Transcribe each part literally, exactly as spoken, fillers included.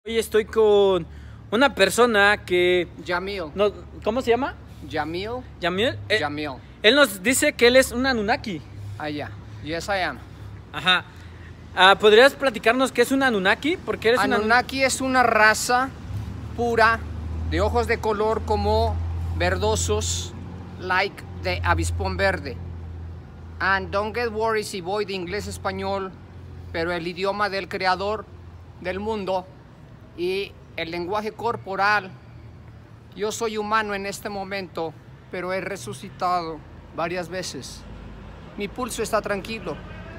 Hoy estoy con una persona que... Jamil. No, ¿cómo se llama? Jamil. Jamil. Eh, Jamil. Él nos dice que él es un Anunnaki. Ah, yeah. Yes, I am. Ajá. Ah, ¿podrías platicarnos qué es un Anunnaki? Porque eres un Anunnaki es una raza pura de ojos de color como verdosos, like de avispón verde. And don't get worried si voy de inglés a español, pero el idioma del creador del mundo y el lenguaje corporal. Yo soy humano en este momento, pero he resucitado varias veces. Mi pulso está tranquilo.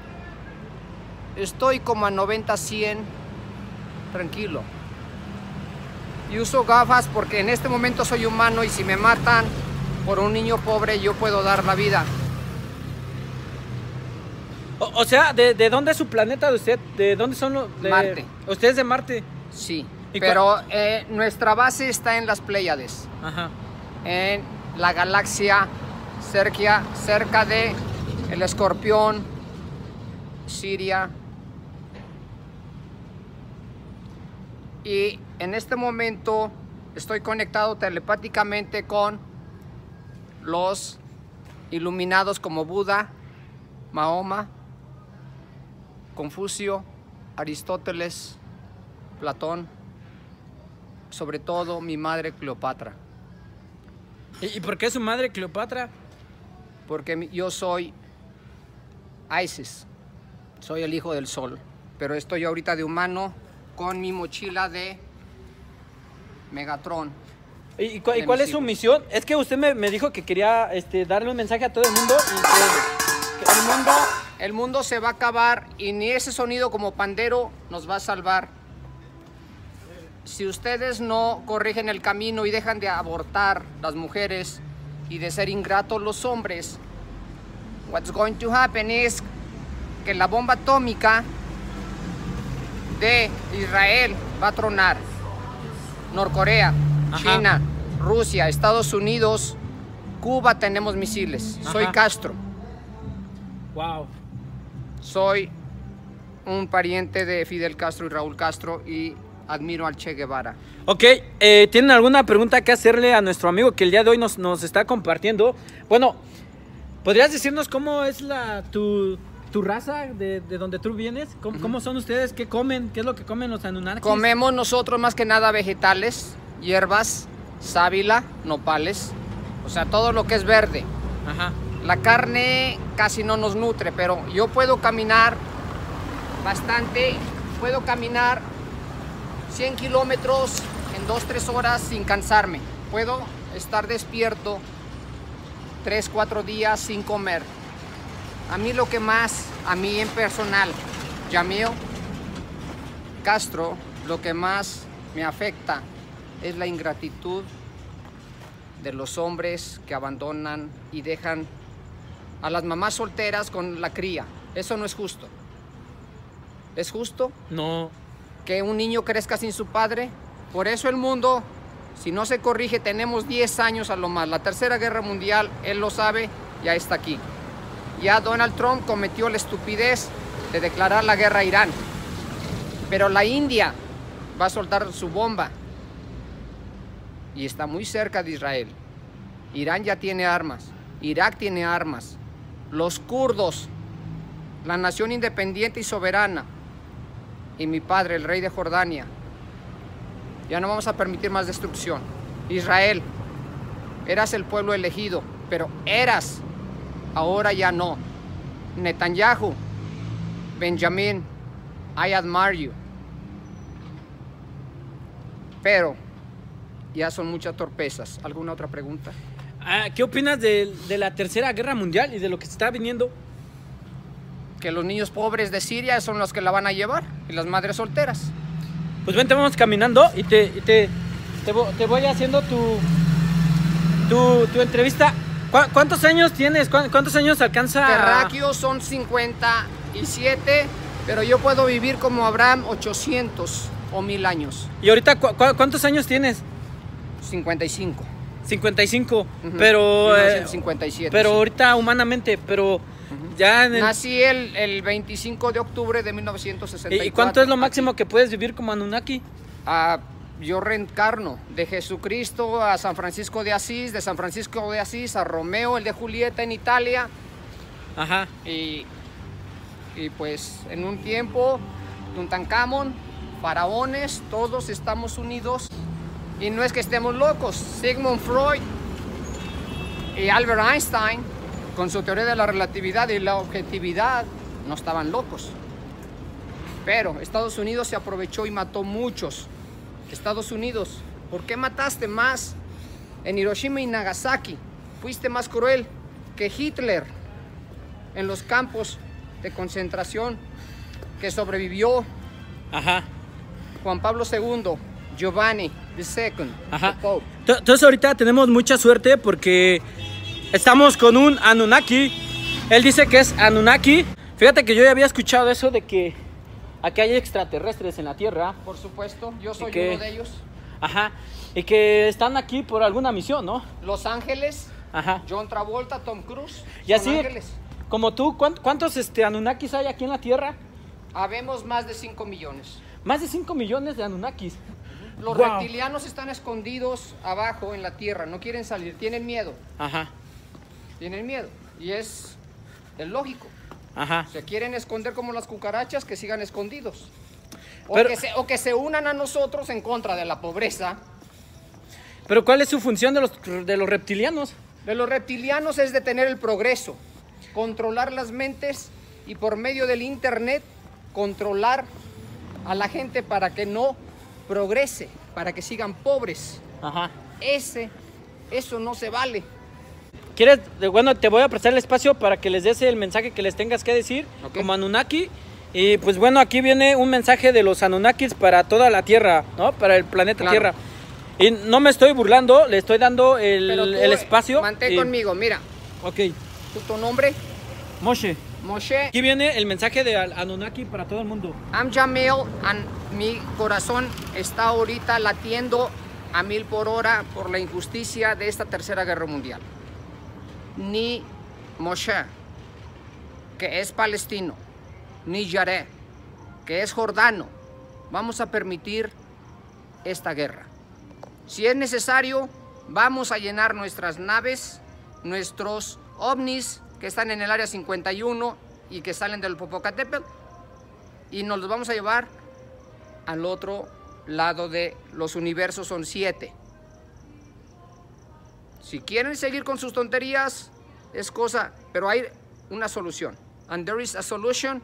Estoy como a noventa, cien, tranquilo. Y uso gafas porque en este momento soy humano y si me matan por un niño pobre, yo puedo dar la vida. O, o sea, ¿de, ¿de dónde es su planeta de usted? ¿De dónde son los...? De... Marte. ¿Usted es de Marte? Sí, pero eh, nuestra base está en las Pléyades. Ajá. En la galaxia cerca, cerca de el Escorpión, Siria. Y en este momento estoy conectado telepáticamente con los iluminados como Buda, Mahoma, Confucio, Aristóteles, Platón, sobre todo mi madre Cleopatra. ¿Y, y por qué su madre Cleopatra? Porque mi- yo soy Isis, soy el hijo del sol, pero estoy ahorita de humano con mi mochila de Megatron. ¿Y, y cu- y De cuál mis es su hijos. misión? Es que usted me, me dijo que quería este, darle un mensaje a todo el mundo y que, que El mundo, el mundo se va a acabar y ni ese sonido como pandero nos va a salvar. Si ustedes no corrigen el camino y dejan de abortar las mujeres y de ser ingratos los hombres, what's going to happen is que la bomba atómica de Israel va a tronar. Norcorea, Ajá. China, Rusia, Estados Unidos, Cuba tenemos misiles. Soy Ajá. Castro. Wow. Soy un pariente de Fidel Castro y Raúl Castro y admiro al Che Guevara. Ok, eh, ¿tienen alguna pregunta que hacerle a nuestro amigo que el día de hoy nos, nos está compartiendo? Bueno, ¿podrías decirnos cómo es la tu, tu raza de, de donde tú vienes? ¿Cómo, ¿Cómo son ustedes? ¿Qué comen? ¿Qué es lo que comen los Anunnakis? Comemos nosotros más que nada vegetales, hierbas, sábila, nopales, o sea, todo lo que es verde. Ajá. La carne casi no nos nutre, pero yo puedo caminar bastante, puedo caminar cien kilómetros en dos, tres horas sin cansarme. Puedo estar despierto tres, cuatro días sin comer. A mí lo que más, a mí en personal, Jamil Castro, lo que más me afecta es la ingratitud de los hombres que abandonan y dejan a las mamás solteras con la cría. Eso no es justo. ¿Es justo No. que un niño crezca sin su padre? Por eso el mundo, si no se corrige, tenemos diez años a lo más. La Tercera Guerra Mundial, él lo sabe, ya está aquí. Ya Donald Trump cometió la estupidez de declarar la guerra a Irán. Pero la India va a soltar su bomba y está muy cerca de Israel. Irán ya tiene armas, Irak tiene armas. Los kurdos, la nación independiente y soberana, y mi padre, el rey de Jordania, ya no vamos a permitir más destrucción. Israel, eras el pueblo elegido, pero eras, ahora ya no. Netanyahu, Benjamin, I admire you. Pero ya son muchas torpezas. ¿Alguna otra pregunta? Ah, ¿qué opinas de, de la Tercera Guerra Mundial y de lo que se está viniendo? Que los niños pobres de Siria son los que la van a llevar y las madres solteras. Pues vente, vamos caminando y te, y te, te, vo- te voy haciendo tu, tu, tu entrevista. ¿Cu- ¿Cuántos años tienes? ¿Cu- ¿Cuántos años alcanza? Terráqueos son cincuenta y siete, pero yo puedo vivir como Abraham ochocientos o mil años. ¿Y ahorita cu- cu- cuántos años tienes? cincuenta y cinco. cincuenta y cinco. Ujú. Pero, mil eh, novecientos cincuenta y siete. pero sí. ahorita humanamente, pero ya en el- Nací el, el veinticinco de octubre de mil novecientos sesenta y ¿Y cuatro. cuánto es lo aquí. máximo que puedes vivir como Anunnaki? Uh, yo reencarno de Jesucristo a San Francisco de Asís, de San Francisco de Asís a Romeo, el de Julieta en Italia. Ajá. Y, y pues en un tiempo, Tutankamón, faraones, todos estamos unidos. Y no es que estemos locos. Sigmund Freud y Albert Einstein, con su teoría de la relatividad y la objetividad, no estaban locos. Pero Estados Unidos se aprovechó y mató muchos. Estados Unidos, ¿por qué mataste más en Hiroshima y Nagasaki? Fuiste más cruel que Hitler en los campos de concentración, que sobrevivió. Ajá. Juan Pablo segundo, Giovanni the Second, Ajá. the Pope. Entonces ahorita tenemos mucha suerte porque estamos con un Anunnaki. Él dice que es Anunnaki. Fíjate que yo ya había escuchado eso de que aquí hay extraterrestres en la Tierra. Por supuesto, yo soy que, uno de ellos. Ajá. Y que están aquí por alguna misión, ¿no? Los Ángeles. Ajá. John Travolta, Tom Cruise. Y así, ángeles. Como tú, ¿cuántos este, Anunnakis hay aquí en la Tierra? Habemos más de cinco millones. Más de cinco millones de Anunnakis. Los wow. reptilianos están escondidos abajo en la Tierra, no quieren salir, tienen miedo. Ajá. Tienen miedo. Y es, es lógico. Ajá. Se quieren esconder como las cucarachas, que sigan escondidos. O, Pero, que se, o que se unan a nosotros en contra de la pobreza. Pero ¿cuál es su función de los, de los reptilianos? De los reptilianos es detener el progreso, controlar las mentes y por medio del internet controlar a la gente para que no progrese, para que sigan pobres. Ajá. Ese, eso no se vale. ¿Quieres? Bueno, te voy a prestar el espacio para que les des el mensaje que les tengas que decir, okay, como Anunnaki. Y pues bueno, aquí viene un mensaje de los Anunnakis para toda la Tierra, ¿no? Para el planeta claro. Tierra. Y no me estoy burlando, le estoy dando el, el espacio. Mantén y... conmigo, mira. Ok. ¿Tu, tu nombre? Moshe. Moshe. Aquí viene el mensaje de Anunnaki para todo el mundo. I'm Jamil, and mi corazón está ahorita latiendo a mil por hora por la injusticia de esta tercera guerra mundial. Ni Moshe, que es palestino, ni Yareh, que es jordano, vamos a permitir esta guerra. Si es necesario, vamos a llenar nuestras naves, nuestros ovnis que están en el área cincuenta y uno y que salen del Popocatépetl, y nos los vamos a llevar al otro lado de los universos, son siete. Si quieren seguir con sus tonterías, es cosa, pero hay una solución. And there is a solution.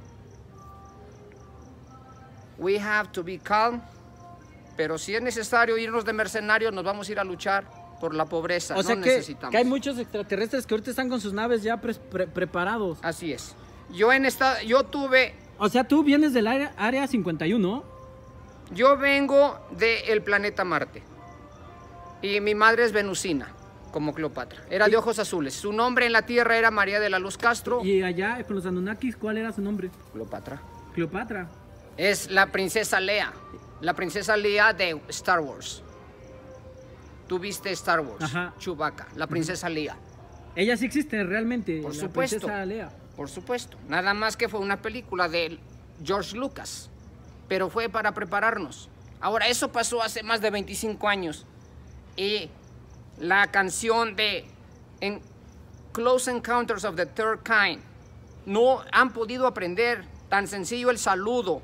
We have to be calm. Pero si es necesario irnos de mercenarios, nos vamos a ir a luchar por la pobreza. O sea no que, necesitamos. que hay muchos extraterrestres que ahorita están con sus naves ya pre pre preparados. Así es. Yo en esta, yo tuve... O sea, tú vienes del área, área cincuenta y uno. Yo vengo del planeta Marte. Y mi madre es venusina, como Cleopatra. Era de ojos azules. Su nombre en la Tierra era María de la Luz Castro. Y allá, con los Anunnakis, ¿cuál era su nombre? Cleopatra. Cleopatra. Es la princesa Leia. La princesa Leia de Star Wars. Tú viste Star Wars. Ajá. Chewbacca, la princesa uh-huh. Leia. Ella sí existe realmente. Por la supuesto. Princesa Leia. Por supuesto. Nada más que fue una película de George Lucas. Pero fue para prepararnos. Ahora, eso pasó hace más de veinticinco años. Y la canción de en Close Encounters of the Third Kind no han podido aprender tan sencillo el saludo.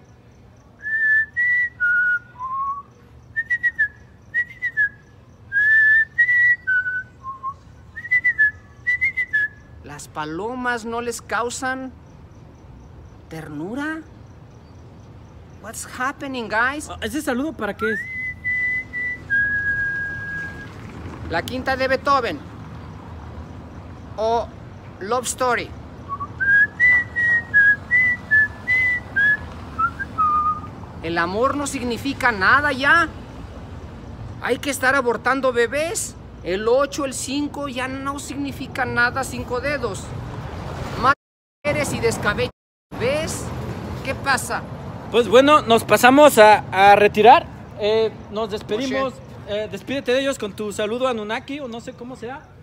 ¿Las palomas no les causan ternura? What's happening, guys? ¿Ese saludo para qué es? La quinta de Beethoven o Love Story. El amor no significa nada ya. Hay que estar abortando bebés. El ocho, el cinco ya no significa nada, cinco dedos. Más eres y descabellas. ¿Ves? ¿Qué pasa? Pues bueno, nos pasamos a, a retirar. Eh, nos despedimos. Eh, despídete de ellos con tu saludo Anunnaki o no sé cómo sea.